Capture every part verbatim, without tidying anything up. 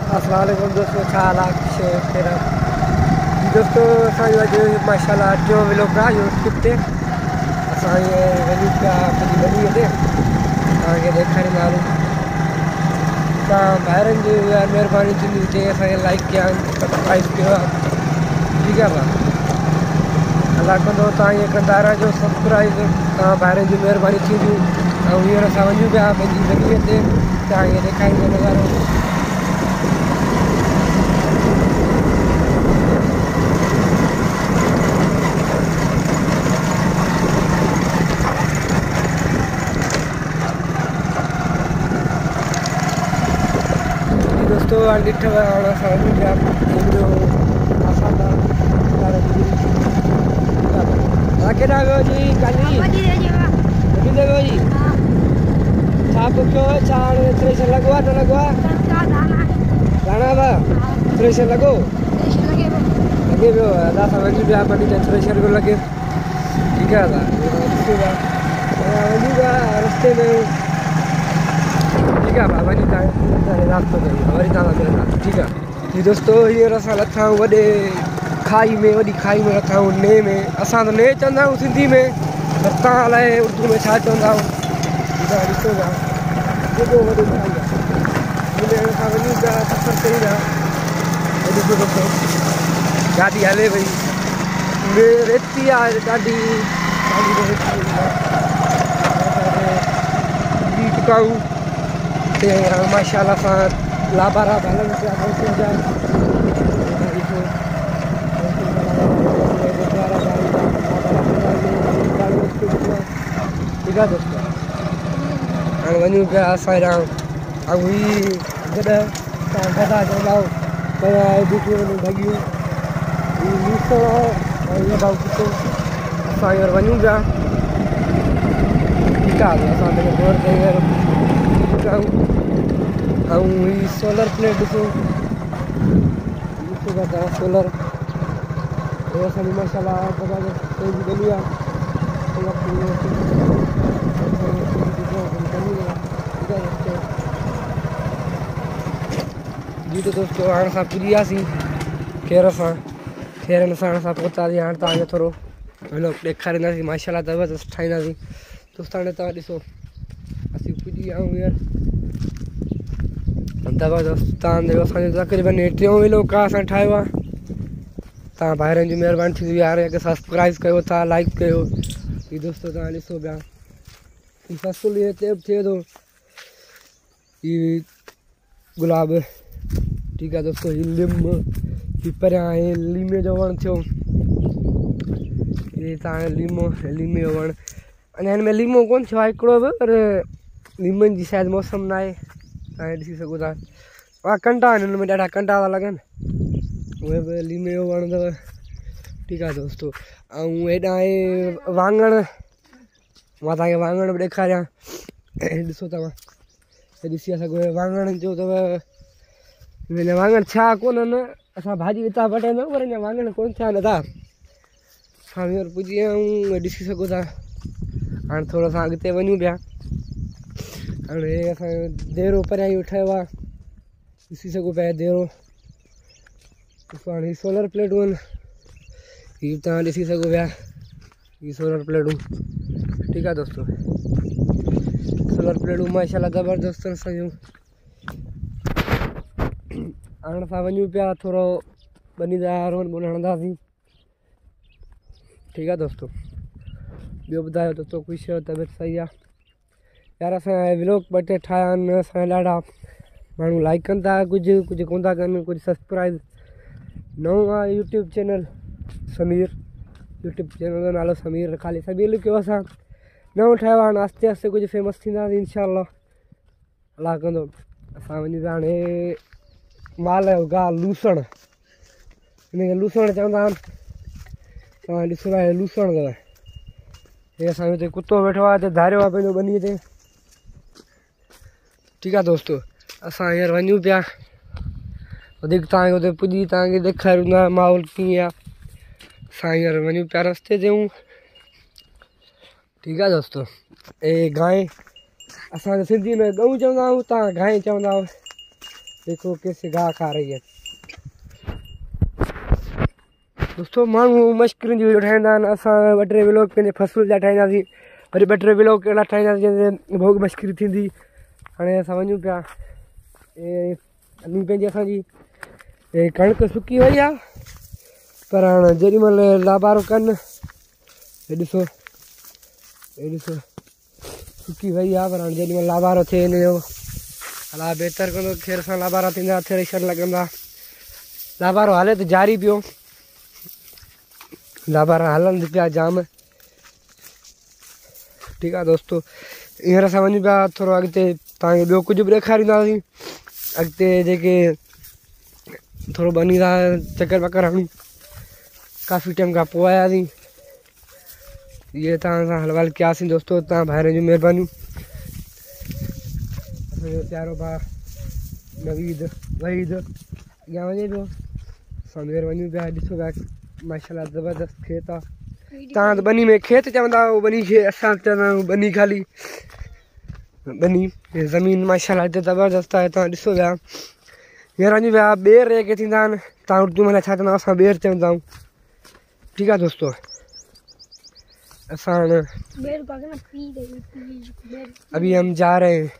अस्सलाम वालेकुम दोस्तों, छा हालात शेर दोस्तों। असांजो अॼु माशाल्लाह टियों व्लॉग आहे यूट्यूब ते। असां इहे वञूं पिया पंहिंजी गलीअ ते तव्हांखे ॾेखारींदासीं। तव्हां ॿाहिरनि जी महिरबानी थींदी हुजे असांखे लाइक कया सब्सक्राइब कयो आहे, ठीकु आहे भाउ। अलाह कंदो तव्हां ईअं कंदा रहिजो सब्सक्राइब, तव्हां ॿाहिरनि जी महिरबानी थींदी। ऐं हींअर असां वञूं पिया पंहिंजी गलीअ ते, तव्हांखे ॾेखारींदो नज़ारो। दोस्तों हाणे ॾिठव हाणे असां वञूं पिया पंहिंजो आसाम तव्हां केॾा वियो जी काली गोविंद वियो जी? छा पुछियो छा हाणे थ्रेशर लॻो आहे न लॻो आहे? दाणा भाउ थ्रेशर लॻो लॻे पियो आहे। असां असां वञूं पिया पंहिंजी थ्रेशर पियो लॻे, ठीकु आहे दादा वञूं पिया रस्ते में, ठीकु आहे भाउ। वञी तव्हां रास्तो कयूं वरी तव्हां मिलंदासीं, ठीकु आहे जी दोस्तो। हींअर असां लथा आहियूं वॾे खाई में, वॾी खाई में लथा आहियूं ने में। असां त ने चवंदा आहियूं सिंधी में, पर तव्हां अलाए उर्दू में छा चवंदा आहियो, ठीकु आहे। ॾिसो था केॾो वॾो खाई आहे, हिन असां वञूं पिया सफ़र कयूं था। ॾिसो दोस्तो गाॾी हले पई, रेती आहे ॾाढी ॾाढी रेती चुकाऊं ते माशाल्लाह सां लाबारा हलनि पिया मौसम जा। ठीकु आहे दोस्तो, हाणे वञूं पिया असां हेॾां। ऐं हीअ जॾहिं तव्हां गदा चवंदा पिया ॾिठी वञूं भॻियूं हीअ मीसण आहे ऐं इहो भाउ किथो असां हींअर वञूं पिया, ठीकु आहे। असां पंहिंजे घोर ते हींअर आहियूं। ऐं हीअ सोलर प्लेट ॾिसो ॾिसो था तव्हां सोलर, हे असांजी माशाल्लाह पंहिंजी गली आहे। जी तो दोस्तों हाणे असां पुॼी वियासीं खैर सां, खैरनि सां असां पहुतासीं। हाणे तव्हांखे थोरो व्लॉग ॾेखारींदासीं, माशाल्लाह ज़बरदस्त ठाहींदासीं दोस्त। हाणे तव्हां ॾिसो असीं पुॼी विया आहियूं हींअर ज़बरदस्त। तव्हांजो असांजो तक़रीबन टियों व्लॉग आहे असां ठाहियो आहे। तव्हां ॿाहिरनि जी महिरबानी थींदी यार, सब्सक्राइब कयो था, लाइक कयो। ही दोस्तो तव्हां ॾिसो पिया ही फसुल इहे तेब थिए थो, ही गुलाब, ठीकु आहे दोस्तो। ही लिम, ही परियां आहे लीमे जो वणु थियो, ही तव्हांजो लीमो लीमे जो वणु। अञा हिन में लीमो कोन थियो आहे हिकिड़ो बि, पर लीमनि जी शायदि मौसम न आहे, तव्हां ॾिसी सघो था। हा कंडा आहिनि हिन में, ॾाढा कंडा था लॻनि, उहे बि लीमे जो वणु अथव, ठीकु आहे दोस्तो। ऐं हेॾां आहे वाङण, मां तव्हांखे वाङण बि ॾेखारियां। ॾिसो तव्हां हे ॾिसी था सघो वाङण जो अथव। हिन वाङण छा कोन्हनि, असां भाॼी हितां वठाईंदा आहियूं पर अञा वाङण कोन थिया आहिनि दादा। असां हींअर पुॼी विया आहियूं, ॾिसी सघो था। हाणे थोरो असां अॻिते वञूं पिया। हाणे असांजो देरो परियां इहो ठहियो आहे, ॾिसी सघो पिया देरो। ॾिसो हाणे हीअ सोलर प्लेटूं आहिनि, हीअ तव्हां ॾिसी सघो पिया हीअ सोलर प्लेटूं, ठीकु आहे दोस्तो। सोलर प्लेटूं माशाल्लाह ज़बरदस्त असांजूं। हाणे असां वञूं पिया थोरो बनी रोन बोन हणंदासीं, ठीकु आहे दोस्तो। ॿियो ॿुधायो दोस्तो, ख़ुशि आहियो, तबियत सही आहे यार? असांजा व्लॉग ॿ टे ठाहिया आहिनि, असांजा ॾाढा माण्हू लाइक कनि था, कुझु कुझु कोन था कनि, कुझु सब्सक्राइब। नओं आहे YouTube channel Sameer, YouTube channel जो नालो समीर, ख़ाली समीर लिखियो। असां नओं ठाहियो आहे, हाणे आहिस्ते आहिस्ते कुझु फेमस थींदासीं इनशाअल्लाह, अलाह कंदो। असां वञूं था हाणे माल जो गाह लूसण, हिनखे लूसण चवंदा आहिनि। तव्हां ॾिसो था हे लूसण अथव, हे असांजो हिते कुतो वेठो आहे, हिते धारियो आहे पंहिंजो बनीअ ते, ठीकु आहे दोस्तो। असां हींअर वञूं पिया, वधीक तव्हांखे हुते पुॼी तव्हांखे ॾेखारियूं था माहौल कीअं आहे। असां हींअर वञूं पिया रस्ते ते हूं, ठीकु आहे दोस्तो। हे गांइ असां सिंधी में गऊं चवंदा आहियूं, तव्हां गांइ चवंदा आहियो, देखो कैसे घाह खा रही है। दोस्तों माण्हू मश्किन जी वीडियो ठाहींदा आहिनि, असां ॿ टे व्लॉग पंहिंजे फसल जा ठाहींदासीं, वरी ॿ टे व्लॉग अहिड़ा ठाहींदासीं जंहिंते भोग मश्किरी थींदी। हाणे असां वञूं पिया, ए अनी पंहिंजी असांजी ए कणिक सुकी वई आहे, पर हाणे जेॾी महिल लाबारो कनि, हे ॾिसो हे ॾिसो सुकी वई आहे, पर हाणे जेॾी महिल लाबारो थिए हिन जो अलाह बहितर कंदो। खेर सां लाबारा थींदा, थ्रेशर लॻंदा, लाबारो हले त जारी पियो, लाबारा हलनि पिया जाम। ठीकु आहे दोस्तो, हींअर असां वञूं पिया थोरो अॻिते, तव्हांखे ॿियो कुझु बि ॾेखारींदासीं। अॻिते जेके थोरो बनी था चकर वकर हणूं, काफ़ी टाइम खां पोइ आयासीं, इहे तव्हां सां हलवाल कयासीं। दोस्तो तव्हां भाइरनि जूं महिरबानियूं। असांजो प्यारो भाउ नवीद वहीद अॻियां वञे पियो, असां ॿीहर वञूं पिया। ॾिसो पिया माशाल्लाह ज़बरदस्त खेत आहे। तव्हां त बनी में खेत चवंदा आहियो, बनी खे असां चवंदा आहियूं बनी, ख़ाली बनी ज़मीन माशाल्लाह हिते ज़बरदस्त आहे। तव्हां ॾिसो पिया हींअर वञूं पिया ॿेर जेके थींदा आहिनि, तव्हां उर्दू में छा चवंदा आहियो, असां ॿेर चवंदा आहियूं। ठीकु आहे दोस्तो, असां हाणे अभी हम जा रहे हैं।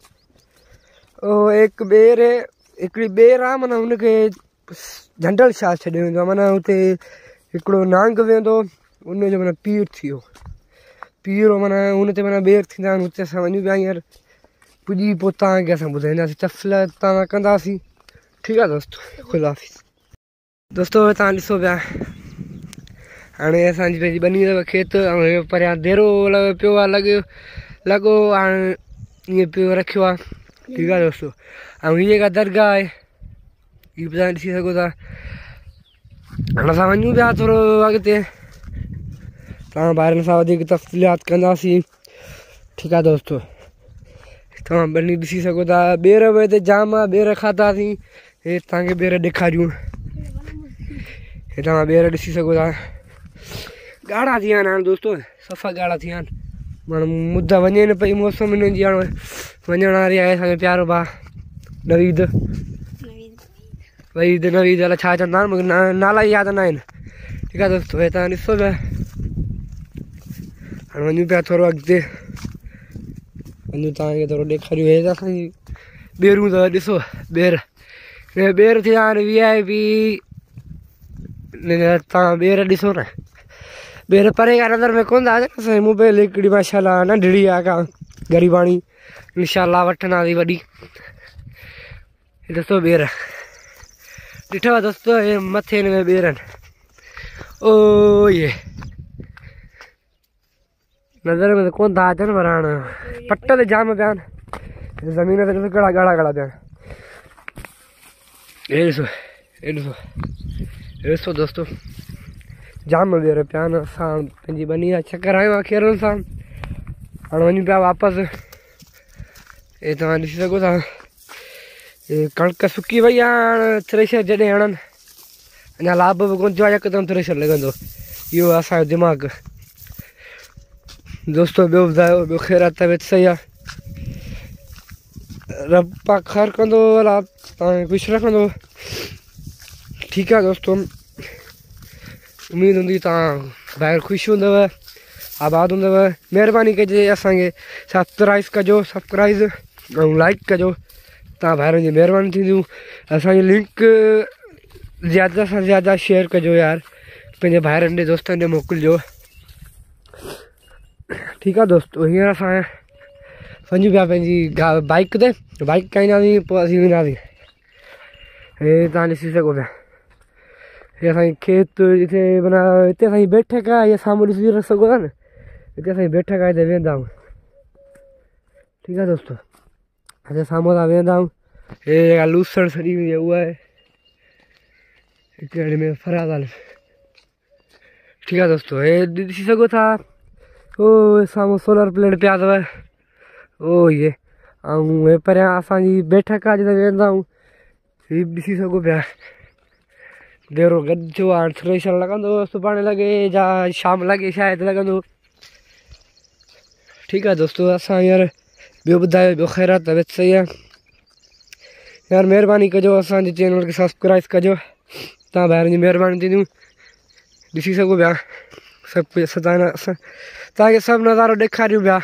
ओ एक ॿेर हिकिड़ी ॿेर आहे, माना हुनखे झंडल छा छॾियो वेंदो आहे, माना हुते हिकिड़ो नांग वेंदो, उनजो माना पीर थी वियो, पीर माना हुन ते माना ॿेर थींदा आहिनि, हुते असां वञूं पिया। हींअर पुॼी पोइ तव्हांखे असां ॿुधाईंदासीं, तफ़सील तव्हां कंदासीं। ठीकु आहे दोस्तो, ख़ुदा हाफ़िज़। दोस्तो तव्हां ॾिसो पिया हाणे असांजी पंहिंजी बनी अथव खेत, ऐं परियां देरो लॻो पियो आहे, लॻो लॻो हाणे ईअं पियो रखियो आहे। ठीकु आहे दोस्तो, ऐं हीअ जेका दरगाह आहे हीअ बि तव्हां ॾिसी सघो था। हाणे असां वञूं पिया थोरो अॻिते, तव्हां ॿारनि सां वधीक तफ़सीलात कंदासीं। ठीकु आहे दोस्तो, तव्हां बनी ॾिसी सघो था, ॿेर बि हिते जाम आहे, ॿेर खाधासीं। हे तव्हांखे ॿेर ॾेखारियूं, हे तव्हां ॿेर ॾिसी सघो था, ॻाढ़ा थी विया आहिनि हाणे दोस्तो, सफ़ा ॻाढ़ा थी विया आहिनि, माना मुद वञे न पई, मौसम हिननि जी हाणे वञण वारी आहे। असांजो प्यारो भाउ नवीद वहीद नवीद अलाए छा चवंदा आहिनि, मूंखे नाला यादि न आहिनि। ठीकु आहे दोस्तो, हे तव्हां ॾिसो पिया हाणे वञूं पिया थोरो अॻिते, वञूं तव्हांखे थोरो ॾेखारियूं। हे त असांजी ॿेरूं अथव, ॾिसो ॿेर, हे ॿेर थी विया आहिनि वी आई पी। तव्हां ॿेर ॾिसो न, ॿेर परे खां नज़र में कोन था अचनि, असांजी मोबाइल हिकिड़ी माशाल्लाह नंढड़ी आहे का ग़रीबाणी, इंशाल्लाह वठंदासीं वॾी। ॾिसो ॿेर ॾिठव दोस्तो, हे मथे हिन में ॿेर आहिनि, ओ ये नज़र में त कोन था अचनि, पर हाणे पट ते जाम पिया आहिनि, ज़मीन ते ॾिसो कहिड़ा ॻाढ़ा ॻाढ़ा पिया आहिनि। हे ॾिसो हे ॾिसो हे ॾिसो दोस्तो, जाम ॿेर पिया आहिनि। असां पंहिंजी बनी जा चकर आहियूं आहे खेरनि सां, हाणे वञूं पिया वापसि। हे तव्हां ॾिसी सघो था, हे कणिक सुकी वई आहे, हाणे थ्रेशर जॾहिं हणनि, अञा लाभ बि कोन थियो आहे, यकदमि थ्रेशर लॻंदो, इहो आहे असांजो दिमाग़ु। दोस्तो ॿियो ॿुधायो, ॿियो ख़ैरात तबियत सही आहे, रब पाक ख़ैरु कंदो, अलाह तव्हांखे ख़ुशि रखंदो। ठीकु आहे दोस्तो, उमेदु हूंदी तव्हां ॿाहिरि ख़ुशि हूंदव, आबाद हूंदव। महिरबानी कजे असांखे सब्सक्राइब कजो, सब्सक्राइब ऐं लाइक कजो, तव्हां ॿाहिरनि जी महिरबानी थींदियूं। असांजी लिंक ज़्यादा सां ज़्यादा शेयर कजो यार, पंहिंजे ॿाहिरनि ॾे दोस्तनि ॾे मोकिलिजो। ठीकु आहे दोस्तो, हींअर असां वञूं पिया पंहिंजी गा बाइक ते, बाइक कईंदासीं पोइ असीं वेंदासीं। हे तव्हां ॾिसी सघो पिया, हे असांजी खेत जिते माना हिते असांजी बैठक आहे, इहा साम्हूं ॾिसी सघो था न, हिते असांजी बैठक आहे, हिते वेंदा आहियूं। ठीकु आहे दोस्तो, हिते साम्हूं था वेंदा आहियूं। हे जेका लूसण सॼी हुई आहे उहा आहे हिकड़े में फराज़। ठीकु आहे दोस्तो, हे ॾिसी सघो था, ओ साम्हूं सोलर प्लेट पिया अथव, ओ इहे ऐं हे परियां असांजी बैठक आहे जिते वेंदा आहियूं, हीअ बि ॾिसी सघो पिया। देरो गॾिजो हाणे थ्रेशर लॻंदो, सुभाणे लॻे या शाम लॻे शायदि लॻंदो। ठीकु आहे दोस्तो, असां हींअर ॿियो ॿुधायो, ॿियो ख़ैरात तबियत सही आहे। यार महिरबानी कजो असांजे चैनल खे सब्सक्राइब कजो। तव्हां ॿाहिरि जी महिरबानी थींदियूं। ॾिसी सघो पिया सभु कुझु असां तव्हां तव्हांखे सभु नज़ारो ॾेखारियूं पिया।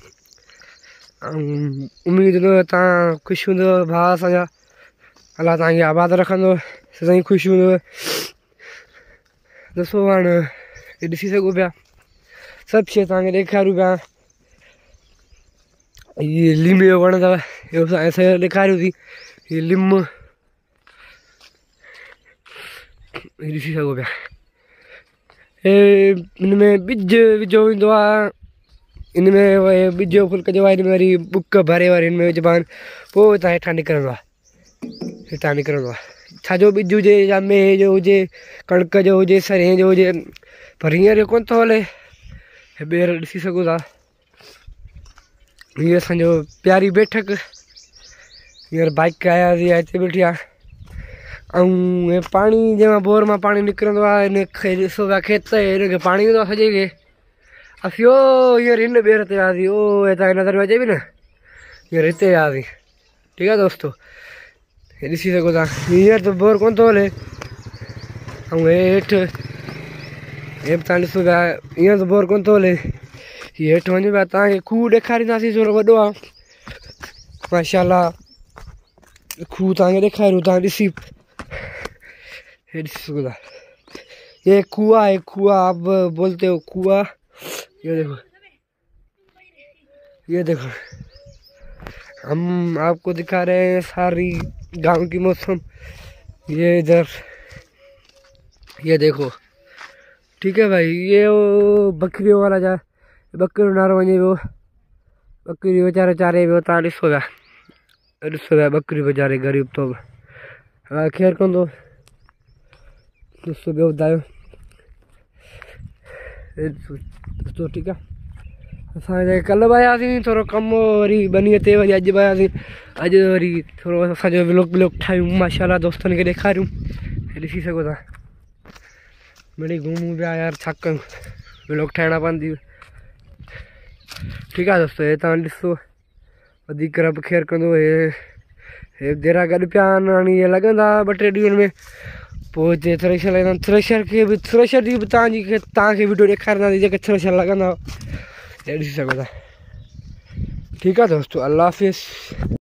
ऐं उमेदु हूंदव तव्हां ख़ुशि हूंदव भाउ असांजा। अलाह तव्हांखे आबाद रखंदो, सदाईं ख़ुशि हूंदव। ॾिसो हाणे हे ॾिसी सघो पिया सभु शइ तव्हांखे ॾेखारियूं पिया। ये लीमे जो वण अथव, इहो असांखे ॾेखारियोसीं। हीअ लिम ॾिसी सघो पिया। हे हिन में ॿिज विझो वेंदो आहे। हिन में ॿिज जो फुल्क जो आहे, हिन में वरी बुक भरे वरी हिन में विझबा आहिनि, पोइ हितां हेठां निकिरंदो आहे। हितां निकिरंदो आहे छाजो ॿिज हुजे या मेह जो हुजे, कणिक जो हुजे, सरें जो हुजे, पर हींअर कोन थो हले। हे ॿेर ॾिसी सघो था। हीअ असांजो प्यारी बैठक। हींअर बाइक आयासीं हिते वेठी आहे। ऐं हे पाणी जंहिंमां बोर मां पाणी निकिरंदो आहे, हिन खे ॾिसो पिया खेत, हिनखे पाणी ईंदो आहे सॼे खे। असीं ओ हींअर हिन ॿेर ते वियासीं, ओ हितां नज़र अचे पई न, हींअर हिते वियासीं। ठीकु आहे दोस्तो, हे ॾिसी सघो था। हींअर त बोर कोन थो हले। ऐं हे हेठि हे बि तव्हां ॾिसो पिया, हींअर त बोर कोन थो हले। हीअ हेठि वञो पिया, तव्हांखे खूह ॾेखारींदासीं, थोरो वॾो आहे माशाल्लाह। खूह तव्हांखे ॾेखारियूं, तव्हां ॾिसी हे ॾिसी सघो था। ये कुआ है, कुआ आप बोलते हो कुआ। ये देखो, ये देखो, हम आपको दिखा रहे हैं सारी गांव की मौसम। ये इधर ये देखो, ठीक है भाई। ये वो बकरियों वाला जा बकरियों नारो वञे पियो, बकरी वीचारो चारे पियो। तव्हां ॾिसो पिया, ॾिसो पिया बकरी वीचारे ग़रीब तो हा ख़ैर कंदो। ॾिसो ॿियो ॿुधायो ॾिसो। ठीकु आहे, असांजे कल्ह बि आयासीं, थोरो कमु वरी ॿ ते वरी अॼु बि आयासीं। अॼु वरी थोरो असांजो व्लॉग व्लॉग ठाहियूं माशाल्लाह, दोस्तनि खे ॾेखारियूं। हे ॾिसी सघो था। मिड़ी घुमूं पिया यार, छा कयूं, व्लॉग ठाहिणा पवंदी। ठीकु आहे दोस्तो, हे तव्हां ॾिसो, वधीक रब ख़ैर कंदो। हे हे देरा गॾु पिया आहिनि, हाणे इहे लॻंदा ॿ टे ॾींहंनि में। पोइ हिते थ्रेशर लॻंदा, थ्रेशर खे बि थ्रेशर जी बि तव्हांजी तव्हांखे वीडियो ॾेखारींदासीं जेके थ्रेशर लॻंदा। हे ॾिसी सघो था। ठीकु आहे दोस्तो, अल्लाह हाफ़िज़।